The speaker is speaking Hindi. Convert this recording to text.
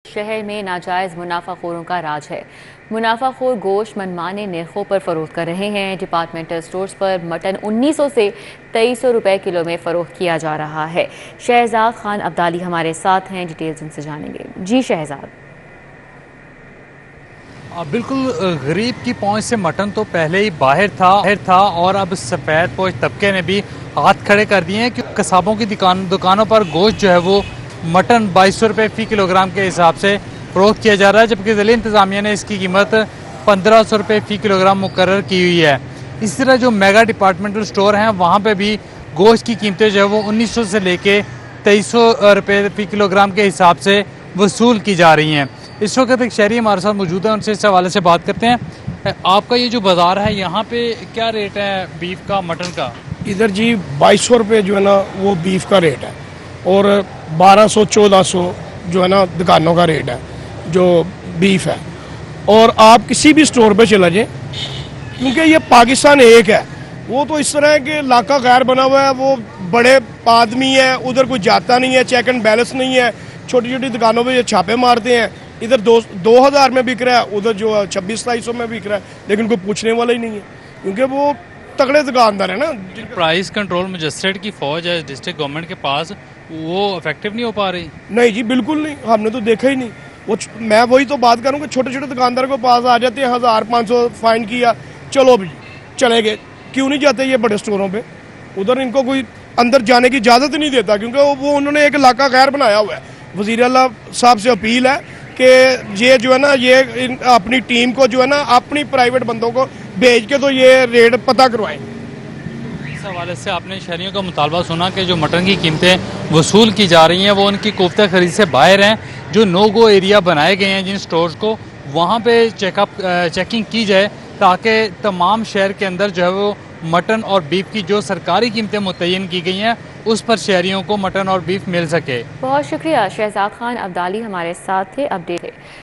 शहर में नाजायज मुनाफाखोरों का राज है। मुनाफाखोर गोश्त मनमाने निर्खों पर फरोख्त कर रहे हैं। डिपार्टमेंटल स्टोर्स पर मटन 1900 से 2300 रुपए किलो में फरोख्त किया जा रहा है। शहजाद खान अब्दाली हमारे साथ हैं, डिटेल्स उनसे जानेंगे। जी शहजाद। बिल्कुल, गरीब की पहुंच से मटन तो पहले ही बाहर था और अब सफ़ेद पोश तबके ने भी हाथ खड़े कर दिए हैं कि कसाबों की दुकानों पर गोश्त जो है वो मटन 2200 रुपये फ़ी किलोग्राम के हिसाब से फरोख्त किया जा रहा है, जबकि ज़िला इंतज़ामिया ने इसकी कीमत 1500 रुपये फ़ी किलोग्राम मुकर्रर की हुई है। इसी तरह जो मेगा डिपार्टमेंटल स्टोर हैं वहाँ पर भी गोश्त की कीमतें जो है वो 1900 से लेके 2300 रुपये फ़ी किलोग्राम के हिसाब से वसूल की जा रही हैं। इस वक्त एक शहरी हमारे साथ मौजूद है, उनसे इस हवाले से बात करते हैं। आपका ये जो बाज़ार है यहाँ पे क्या रेट है बीफ का, मटन का? इधर जी 2200 रुपये जो है ना वो बीफ का रेट है और 1200-1400 जो है ना दुकानों का रेट है जो बीफ है। और आप किसी भी स्टोर पे चला जाए, क्योंकि ये पाकिस्तान एक है, वो तो इस तरह है कि इलाका गैर बना हुआ है, वो बड़े आदमी है, उधर कोई जाता नहीं है, चेक एंड बैलेंस नहीं है, छोटी छोटी दुकानों पे ये छापे मारते हैं। इधर 2000 में बिक रहा है, उधर जो 2600-2700 में बिक रहा है, लेकिन कोई पूछने वाला ही नहीं है, क्योंकि वो तगड़े दुकानदार है ना। प्राइस कंट्रोल मजिस्ट्रेट की फौज है डिस्ट्रिक्ट गवर्नमेंट के पास, वो इफेक्टिव नहीं हो पा रही? नहीं जी, बिल्कुल नहीं, हमने तो देखा ही नहीं। वो मैं वही तो बात करूँ कि छोटे छोटे दुकानदार को पास आ जाते हैं, 1500 फाइन किया, चलो भी चले गए। क्यों नहीं जाते ये बड़े स्टोरों पे? उधर इनको कोई अंदर जाने की इजाज़त नहीं देता, क्योंकि वो उन्होंने एक इलाका गैर बनाया हुआ है। वज़ीर आला साहब से अपील है कि ये जो है ना, ये अपनी टीम को जो है ना अपनी प्राइवेट बंदों को भेज के तो ये रेट पता करवाएं। इस हवाले से आपने शहरियों का मुतालबा सुना कि जो मटन की कीमतें वसूल की जा रही हैं वो उनकी कोफ्ता खरीद से बाहर हैं। जो नो गो एरिया बनाए गए हैं जिन स्टोर्स को, वहाँ पे चेकिंग की जाए ताकि तमाम शहर के अंदर जो है वो मटन और बीफ की जो सरकारी कीमतें मुतय्यन की गई हैं उस पर शहरियों को मटन और बीफ मिल सके। बहुत शुक्रिया। शहजाद खान अब्दाली हमारे साथ थे, अपडेट है।